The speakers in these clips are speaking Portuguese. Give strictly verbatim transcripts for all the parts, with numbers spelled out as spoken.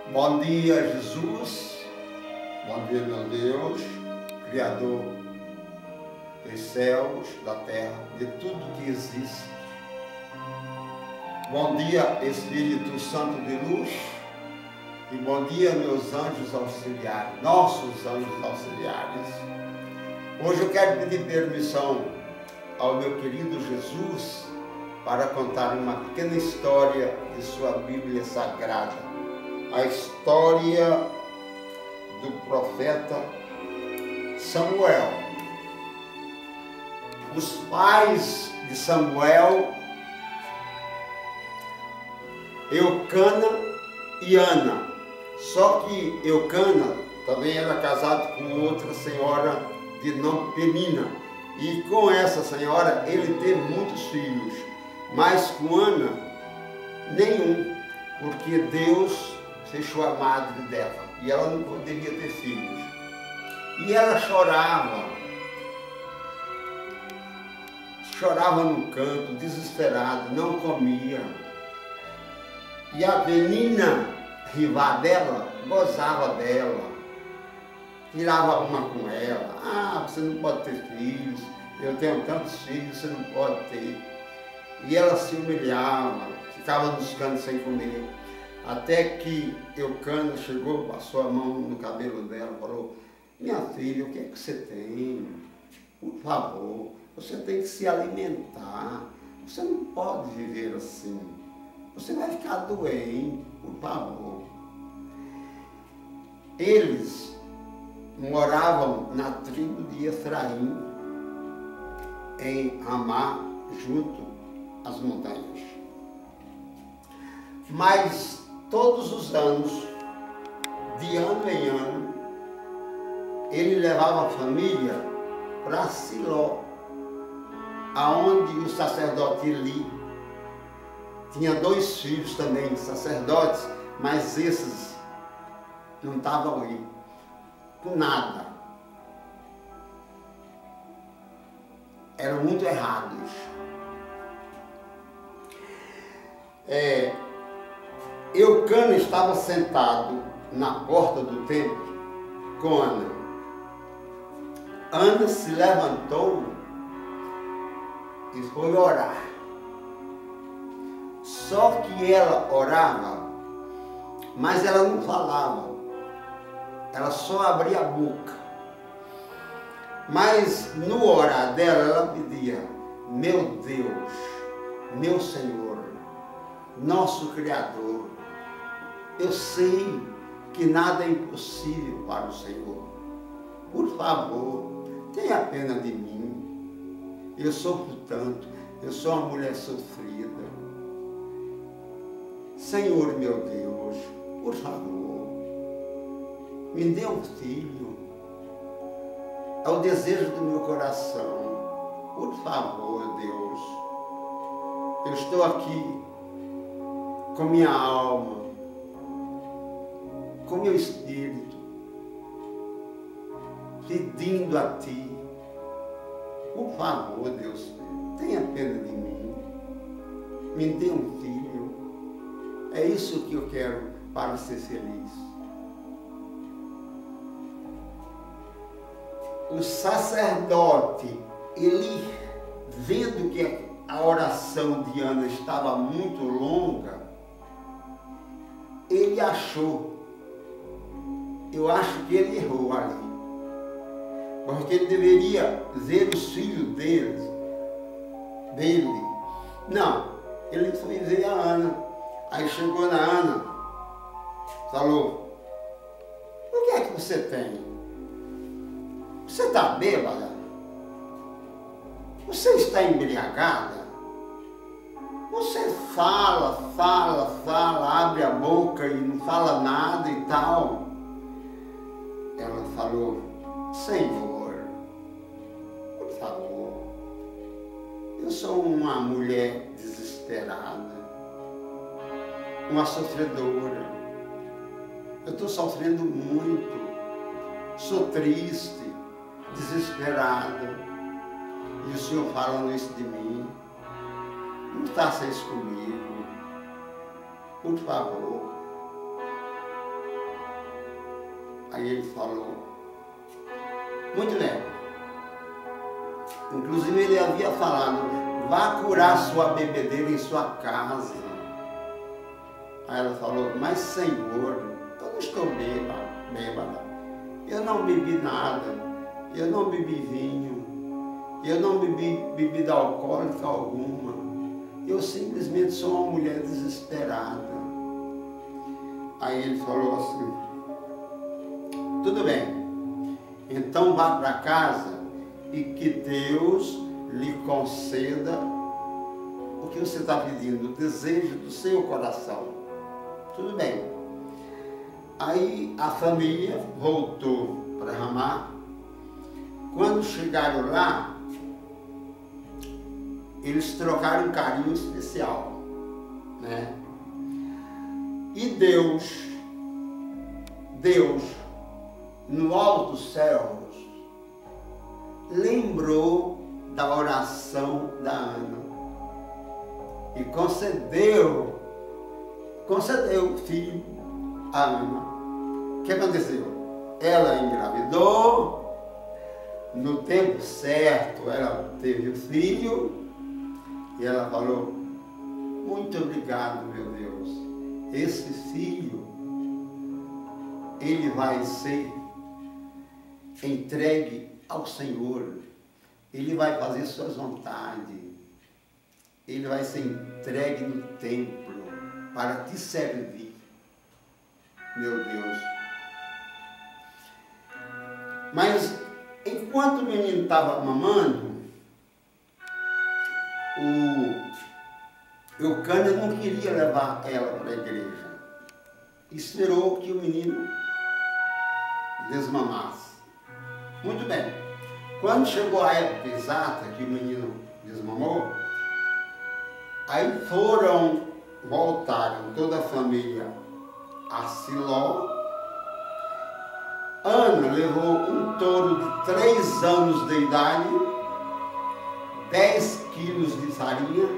Bom dia, Jesus. Bom dia, meu Deus, Criador dos céus, da terra, de tudo que existe. Bom dia, Espírito Santo de luz. E bom dia, meus anjos auxiliares, nossos anjos auxiliares. Hoje eu quero pedir permissão ao meu querido Jesus para contar uma pequena história de sua Bíblia Sagrada. A história do profeta Samuel. Os pais de Samuel, Eucana e Ana. Só que Eucana também era casado com outra senhora de nome Penina. E com essa senhora ele teve muitos filhos. Mas com Ana, nenhum. Porque Deus fechou a madre dela. E ela não poderia ter filhos. E ela chorava. Chorava no canto, desesperada, não comia. E a Penina, rival dela, gozava dela. Tirava uma com ela. Ah, você não pode ter filhos. Eu tenho tantos filhos, você não pode ter. E ela se humilhava, ficava nos cantos sem comer. Até que Eucana chegou, passou a mão no cabelo dela e falou: minha filha, o que é que você tem? Por favor, você tem que se alimentar. Você não pode viver assim. Você vai ficar doente, por favor. Eles moravam na tribo de Efraim, em Ramá, junto às montanhas. Mas todos os anos, de ano em ano, ele levava a família para Siló, aonde o sacerdote Eli tinha dois filhos também, sacerdotes, mas esses não estavam aí, com nada. Eram muito errados. É, Eucana estava sentado na porta do templo com Ana. Ana se levantou e foi orar. Só que ela orava, mas ela não falava. Ela só abria a boca. Mas no orar dela, ela pedia: meu Deus, meu Senhor, nosso Criador, eu sei que nada é impossível para o Senhor. Por favor, tenha pena de mim. Eu sofro tanto, eu sou uma mulher sofrida. Senhor, meu Deus, por favor, me dê um filho. É o desejo do meu coração. Por favor, Deus, eu estou aqui com minha alma, com meu espírito, pedindo a Ti, por favor, Deus, tenha pena de mim, me dê um filho. É isso que eu quero para ser feliz. O sacerdote, ele, vendo que a oração de Ana estava muito longa, ele achou, eu acho que ele errou ali, porque ele deveria ver os filhos dele, dele. Não, ele foi ver a Ana. Aí chegou na Ana, falou: o que é que você tem? Você está bêbada? Você está embriagada? Você fala, fala, fala, abre a boca e não fala nada e tal. Ela falou: Senhor, por favor, eu sou uma mulher desesperada, uma sofredora. Eu estou sofrendo muito, sou triste, desesperada. E o Senhor falando isso de mim. Não faça isso comigo, por favor. Aí ele falou, muito bem. Inclusive ele havia falado, vá curar sua bebedeira em sua casa. Aí ela falou, mas Senhor, eu não estou bêbada, bêbada. Eu não bebi nada, eu não bebi vinho, eu não bebi bebida alcoólica alguma. Eu simplesmente sou uma mulher desesperada. Aí ele falou assim, tudo bem, então vá para casa e que Deus lhe conceda o que você está pedindo, o desejo do seu coração. Tudo bem. Aí a família voltou para Ramá. Quando chegaram lá, eles trocaram um carinho especial, né? E Deus, Deus, no alto dos céus, lembrou da oração da Ana e concedeu, concedeu o filho a Ana. O que aconteceu? Ela engravidou, no tempo certo ela teve o filho e ela falou, muito obrigado, meu Deus, esse filho, ele vai ser entregue ao Senhor, ele vai fazer suas vontades, ele vai ser entregue no templo para te servir, meu Deus. Mas enquanto o menino estava mamando, o Eucânia não queria levar ela para a igreja, esperou que o menino desmamasse. Muito bem, quando chegou a época exata que o menino desmamou, aí foram, voltaram toda a família a Siló. Ana levou um touro de três anos de idade, dez quilos de farinha,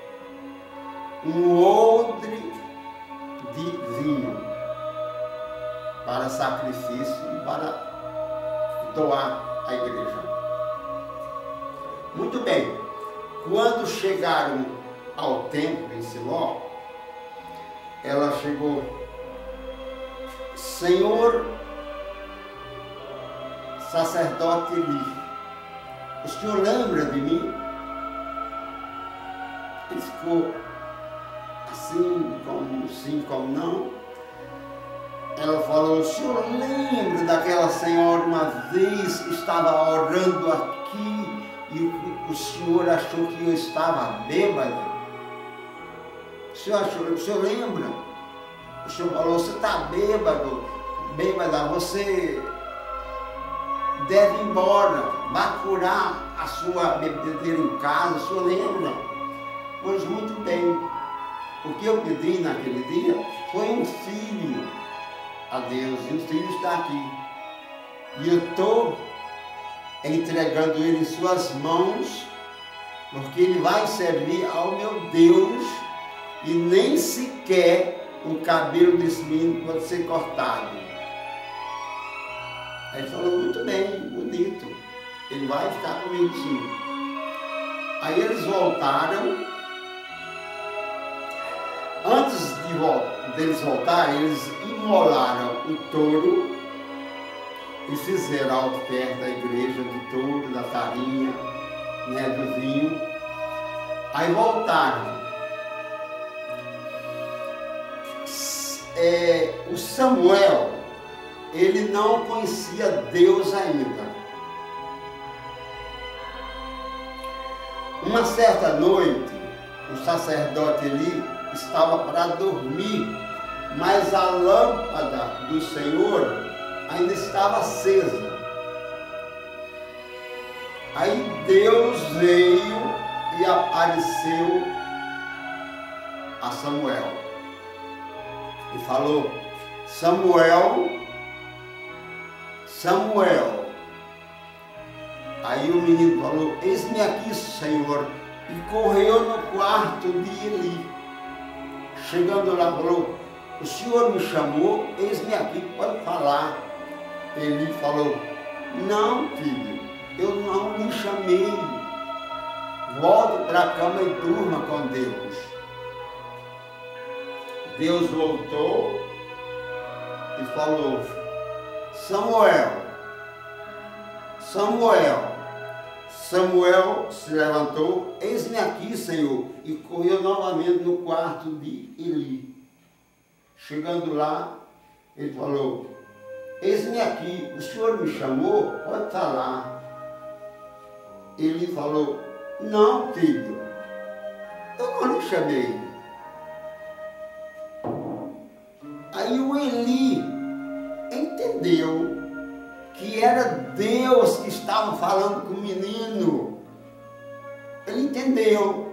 um odre de vinho para sacrifício e para doar à igreja. Muito bem, quando chegaram ao templo em Siló, ela chegou, Senhor sacerdote Eli, o senhor lembra de mim? Ele ficou assim, como sim, como não. Ela falou, o senhor lembra daquela senhora uma vez que estava orando aqui e o, o senhor achou que eu estava bêbada? O senhor achou, o senhor lembra? O senhor falou, você está bêbado, bêbada, você deve ir embora, vá curar a sua bebedeira em casa, o senhor lembra? Pois muito bem, o que eu pedi naquele dia foi um filho a Deus, e o filho está aqui. E eu estou entregando ele em suas mãos, porque ele vai servir ao meu Deus, e nem sequer o cabelo desse menino pode ser cortado. Aí ele falou, muito bem, bonito, ele vai ficar comigo sim. Aí eles voltaram. Antes de vol deles voltarem, eles imolaram o touro e fizeram a oferta da igreja do touro, da farinha, né, do vinho. Aí voltaram. É, o Samuel, ele não conhecia Deus ainda. Uma certa noite, o sacerdote Eli estava para dormir, mas a lâmpada do Senhor ainda estava acesa. Aí Deus veio e apareceu a Samuel e falou, Samuel, Samuel. Aí o menino falou, eis-me aqui, Senhor, e correu no quarto de Eli. Chegando lá, falou, o senhor me chamou, eis-me aqui, pode falar. Ele falou, não, filho, eu não lhe chamei. Volte para a cama e durma com Deus. Deus voltou e falou, Samuel, Samuel. Samuel se levantou, eis-me aqui, Senhor, e correu novamente no quarto de Eli. Chegando lá, ele falou, eis-me aqui, o Senhor me chamou, pode falar. Ele falou, não, filho, eu não lhe chamei. Aí o Eli entendeu que era Deus que estava falando com o menino. Ele entendeu.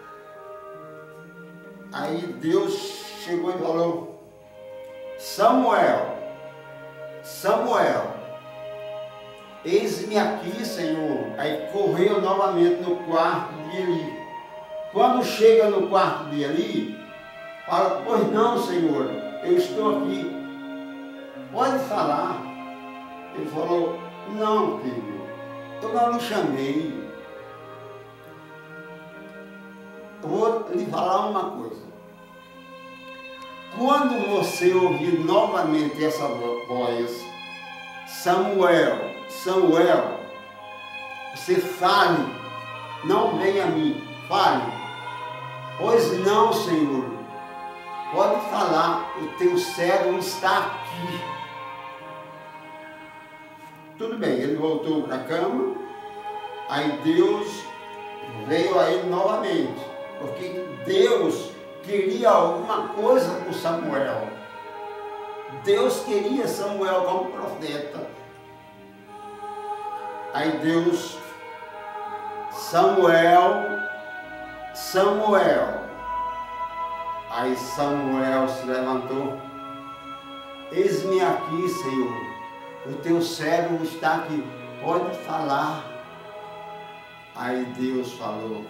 Aí Deus chegou e falou, Samuel, Samuel, eis-me aqui, Senhor. Aí correu novamente no quarto de Eli. Quando chega no quarto de Eli, fala, pois não, Senhor, eu estou aqui. Pode falar. Ele falou, não, filho, eu não lhe chamei. Eu vou lhe falar uma coisa. Quando você ouvir novamente essa voz, Samuel, Samuel, você fale, não venha a mim, fale. Pois não, Senhor, pode falar, o teu servo está aqui. Tudo bem, ele voltou para a cama, aí Deus veio a ele novamente, porque Deus queria alguma coisa com Samuel. Deus queria Samuel como profeta. Aí Deus, Samuel, Samuel. Aí Samuel se levantou, eis-me aqui, Senhor. O teu servo está aqui, pode falar. Aí Deus falou,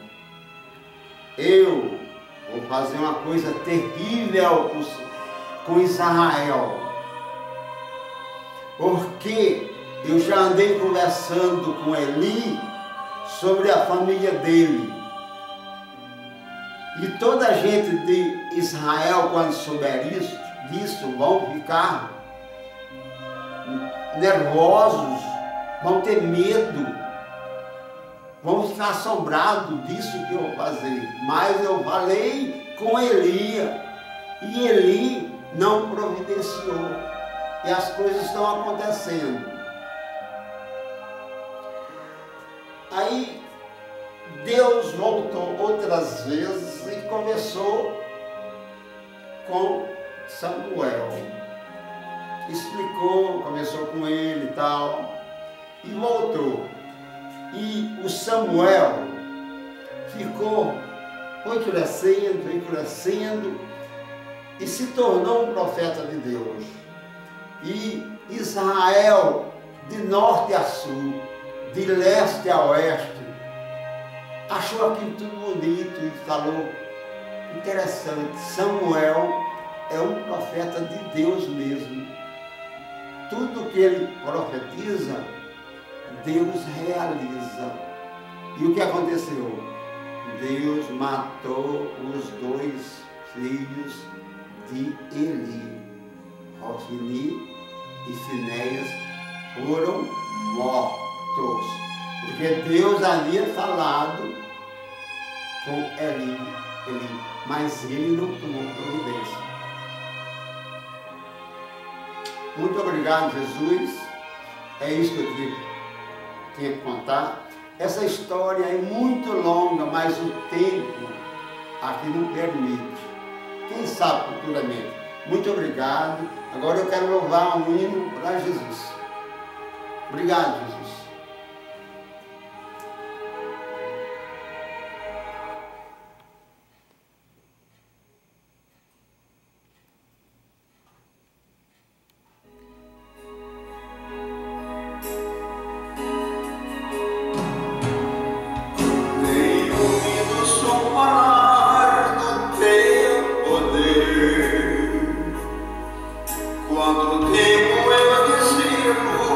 eu vou fazer uma coisa terrível com Israel, porque eu já andei conversando com Eli sobre a família dele. E toda a gente de Israel, quando souber isso, disso, vão ficar nervosos, vão ter medo, vão ficar assombrados disso que eu vou fazer. Mas eu falei com Eli, e Eli não providenciou, e as coisas estão acontecendo. Aí Deus voltou outras vezes e conversou com Samuel. Explicou, conversou com ele e tal, e voltou. E o Samuel ficou, foi crescendo, foi crescendo, e se tornou um profeta de Deus. E Israel, de norte a sul, de leste a oeste, achou aquilo tudo bonito e falou, interessante, Samuel é um profeta de Deus mesmo. Tudo que ele profetiza, Deus realiza. E o que aconteceu? Deus matou os dois filhos de Eli. Ofni e Finéias foram mortos. Porque Deus havia falado com Eli, Eli, mas ele não tomou providência. Muito obrigado, Jesus. É isso que eu tinha que contar. Essa história é muito longa, mas o tempo aqui não permite. Quem sabe futuramente. Muito obrigado. Agora eu quero louvar um hino para Jesus. Obrigado, Jesus. Quando tempo eu dizia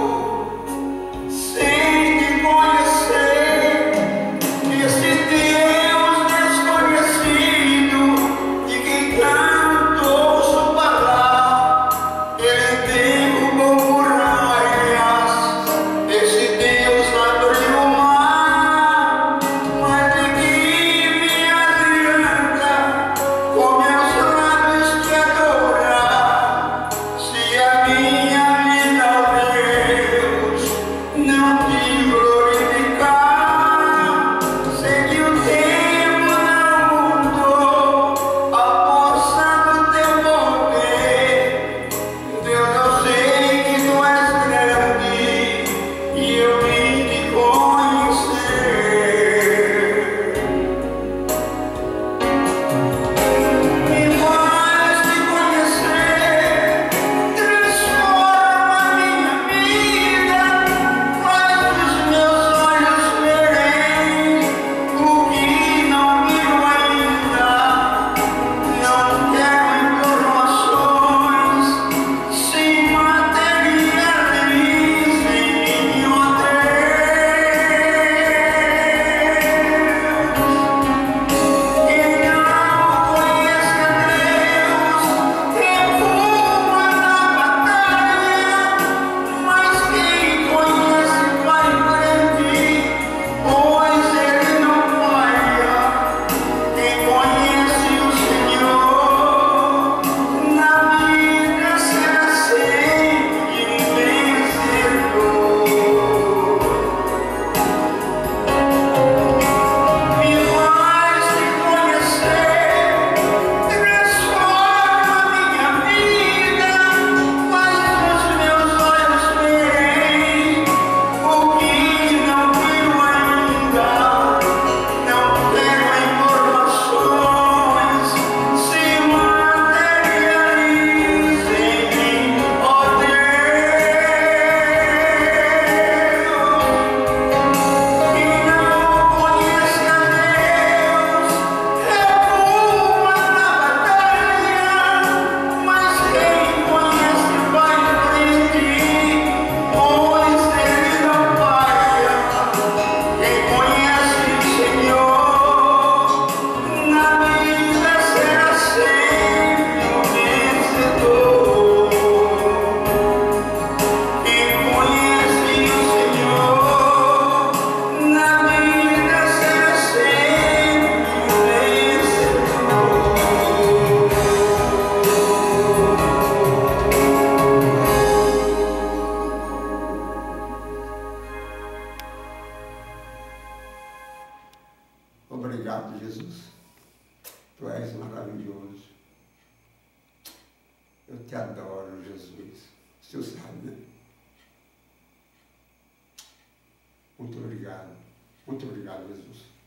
Tu és maravilhoso. Eu te adoro, Jesus. O Senhor sabe, né? Muito obrigado. Muito obrigado, Jesus.